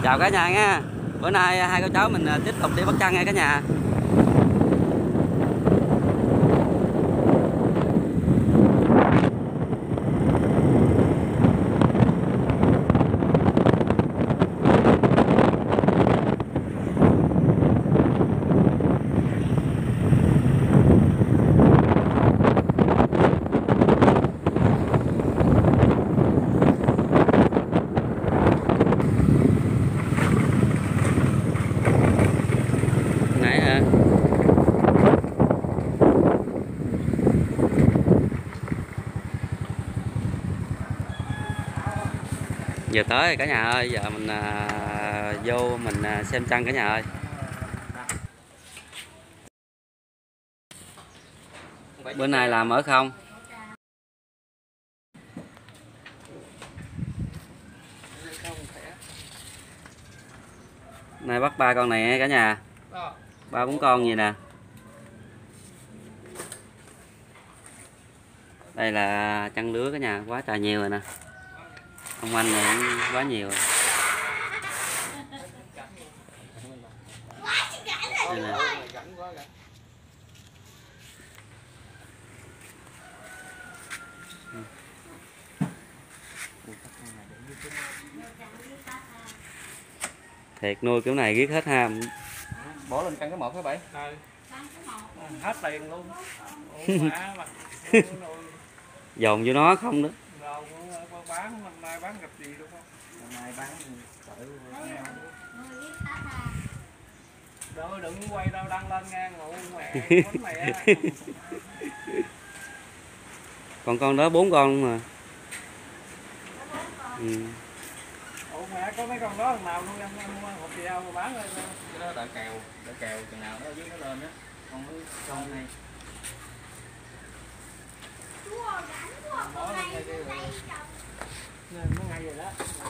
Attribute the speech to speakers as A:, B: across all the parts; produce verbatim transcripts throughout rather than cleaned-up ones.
A: Chào cả nhà nha. Bữa nay hai cô cháu mình tiếp tục đi bắt trăng nha cả nhà. Nãy hả? Giờ tới rồi cả nhà ơi, giờ mình à, vô mình à, xem trăng cả nhà ơi. Bữa nay làm ở không? Nay bắt ba con này cả nhà. Ba bốn con gì nè. Đây là trăng lứa cả nhà, quá trời nhiều rồi nè. Ông anh này cũng quá nhiều rồi. Đây nè. Thiệt nuôi kiểu này ghét hết ha.
B: Bỏ lên căn cái một cái bảy. Ừ. Hết tiền luôn.
A: Dồn vô nó không nữa.
B: Bán năm nay bán gặp gì đúng không? Năm nay bán đỡ đừng quay đâu đăng lên nha, ngủ mẹ quánh mẹ.
A: Còn con đó bốn con mà. Ừ.
B: Ủa mẹ có mấy con đó thằng nào luôn em mua hộp video mà bán lên. Cái đó đợi kèo, đợi kèo chừng nào nó dưới nó lên á. Con mới con này. Bỏ lên đây đi rồi. Nên nó ngay rồi đó.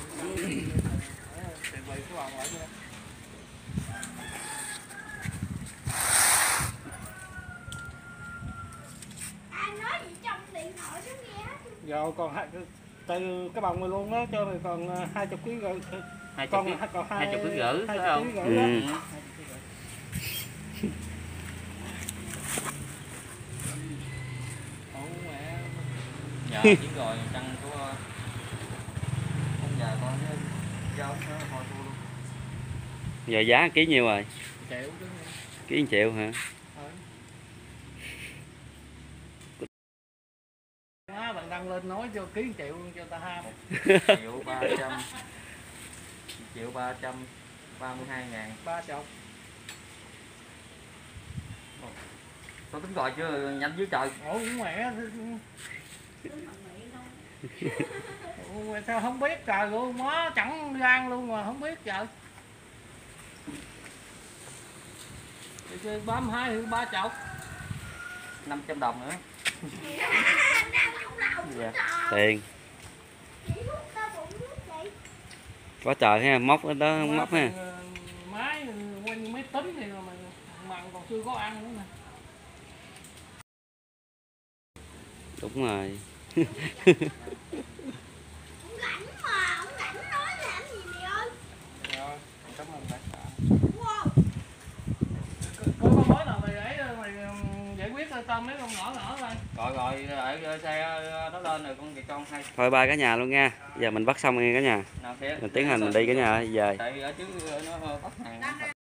B: Tiền bì của bạn lại chưa?
C: Anh nói gì trong điện thoại chứ nghe hết.
B: Rồi còn hai từ cái bồng này luôn đó cho mày còn hai chục ký rồi. Con còn hai chục ký rưỡi phải không?
A: Ừ.
B: Dạ chỉ rồi trăng của con già con nó giao nó thôi thua luôn.
A: Giờ giá ký nhiêu rồi?
B: Triệu chứ.
A: Ký một triệu hả?
B: Đó, bạn đăng lên nói cho ký một triệu luôn cho ta ham. Triệu ba trăm. Triệu ba trăm ba mươi hai ngàn. Ba chục. Tôi tính gọi chứ nhanh dưới trời. Ủa mẹ. Ủa, sao không biết trời luôn, má chẳng gan luôn mà không biết trời. Thì bám hai thì ba chục. năm trăm đồng nữa.
A: Dạ. Tiền. Quá trời ha, móc ở đó không móc ha.
B: Máy quanh máy tính thì mà mặn còn chưa có ăn nữa nè.
A: Đúng rồi.
C: Ông rảnh mà, ông rảnh nói làm gì mày ơi.
B: Rồi, cảm ơn bạn.
C: Wow.
B: Có con mối nào mày ấy mày giải quyết cho mấy con nhỏ nhỏ thôi. Rồi rồi ở xe nó lên rồi con con hay.
A: Thôi bye cả nhà luôn nha. Giờ mình bắt xong nha cả nhà. Mình tiến hành mình đi cả nhà ơi, về.
B: Tại ở trước nó bắt hàng.